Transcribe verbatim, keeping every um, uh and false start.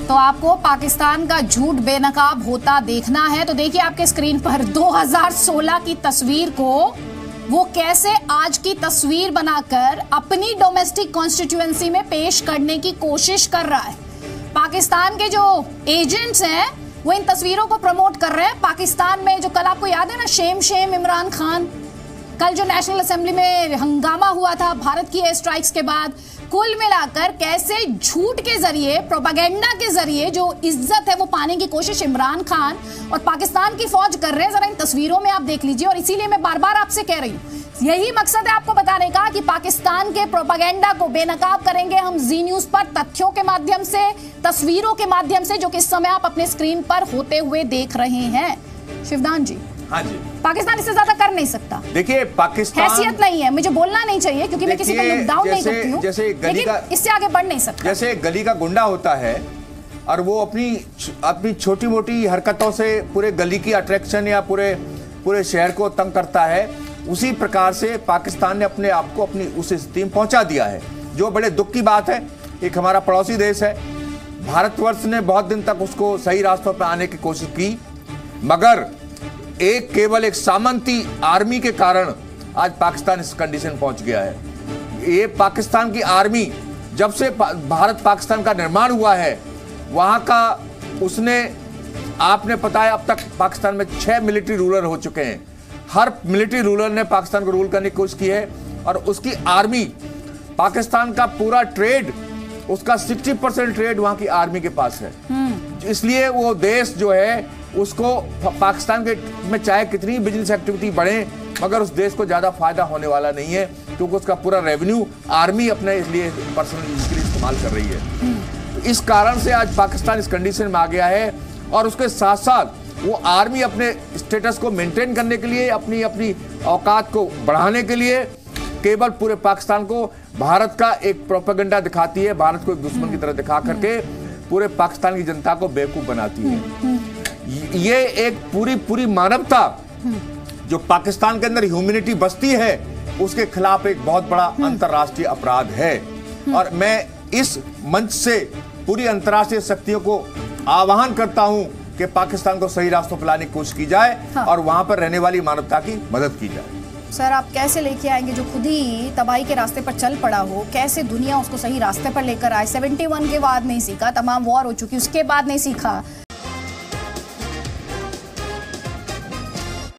तो आपको पाकिस्तान का झूठ बेनकाब होता देखना है तो देखिए आपके स्क्रीन पर दो हज़ार सोलह की तस्वीर को वो कैसे आज की तस्वीर बनाकर अपनी डोमेस्टिक कॉन्स्टिट्यूएंसी में पेश करने की कोशिश कर रहा है। पाकिस्तान के जो एजेंट्स हैं वो इन तस्वीरों को प्रमोट कर रहे हैं। पाकिस्तान में जो कल आपको याद है ना, शेम शेम इमरान खान, कल जो नेशनल असेंबली में हंगामा हुआ था भारत की एयर स्ट्राइक्स के बाद, कुल मिलाकर कैसे झूठ के जरिए, प्रोपेगेंडा के जरिए जो इज्जत है वो पाने की कोशिश इमरान खान और पाकिस्तान की फौज कर रहे हैं। जरा इन तस्वीरों में आप देख लीजिए। और इसीलिए मैं बार बार आपसे कह रही हूँ, यही मकसद है आपको बताने का कि पाकिस्तान के प्रोपेगेंडा को बेनकाब करेंगे हम जी न्यूज पर, तथ्यों के माध्यम से, तस्वीरों के माध्यम से, जो कि इस समय आप अपने स्क्रीन पर होते हुए देख रहे हैं। शिवदान जी, हाँ जी, पाकिस्तान इससे ज्यादा कर नहीं सकता। देखिए, पाकिस्तान हैसियत नहीं है, मुझे बोलना नहीं चाहिए क्योंकि मैं किसी को लुक डाउन नहीं करती हूं, जैसे गली का, इससे आगे बढ़ नहीं सकता। जैसे गली का गुंडा होता है और वो अपनी अपनी छोटी मोटी हरकतों से पूरे गली की अट्रैक्शन या पूरे पूरे शहर को तंग करता है, उसी प्रकार से पाकिस्तान ने अपने आप को अपनी उस स्थिति में पहुंचा दिया है, जो बड़े दुख की बात है। एक हमारा पड़ोसी देश है, भारतवर्ष ने बहुत दिन तक उसको सही रास्तों पर आने की कोशिश की, मगर एक केवल एक सामंती आर्मी के कारण आज पाकिस्तान इस कंडीशन पहुंच गया है। ये पाकिस्तान की आर्मी, जब से भारत पाकिस्तान का निर्माण हुआ है, वहां का उसने, आपने पता है, अब तक पाकिस्तान में छह मिलिट्री रूलर हो चुके हैं। हर मिलिट्री रूलर ने पाकिस्तान को रूल करने की कोशिश की है और उसकी आर्मी, पाकिस्तान का पूरा ट्रेड, उसका साठ परसेंट ट्रेड वहां की आर्मी के पास है। इसलिए वो देश जो है उसको, पाकिस्तान के में चाहे कितनी बिजनेस एक्टिविटी बढ़े, मगर उस देश को ज्यादा फायदा होने वाला नहीं है, क्योंकि उसका पूरा रेवेन्यू आर्मी अपने इसलिए पर्सनल यूज के लिए इस्तेमाल कर रही है। तो इस कारण से आज पाकिस्तान इस कंडीशन में आ गया है और उसके साथ साथ वो आर्मी अपने स्टेटस को मेंटेन करने के लिए, अपनी अपनी औकात को बढ़ाने के लिए केवल पूरे पाकिस्तान को भारत का एक प्रोपेगेंडा दिखाती है, भारत को एक दुश्मन की तरह दिखा करके पूरे पाकिस्तान की जनता को बेवकूफ बनाती है। ये एक पूरी पूरी मानवता जो पाकिस्तान के अंदर ह्यूमैनिटी बसती है, उसके खिलाफ एक बहुत बड़ा अंतर्राष्ट्रीय अपराध है। और मैं इस मंच से पूरी अंतर्राष्ट्रीय शक्तियों को आह्वान करता हूं कि पाकिस्तान को सही रास्तों पर लाने की कोशिश की जाए, हाँ। और वहां पर रहने वाली मानवता की मदद की जाए। सर, आप कैसे लेके आएंगे जो खुद ही तबाही के रास्ते पर चल पड़ा हो, कैसे दुनिया उसको सही रास्ते पर लेकर आए? इकहत्तर के बाद नहीं सीखा, तमाम वॉर हो चुकी, उसके बाद नहीं सीखा।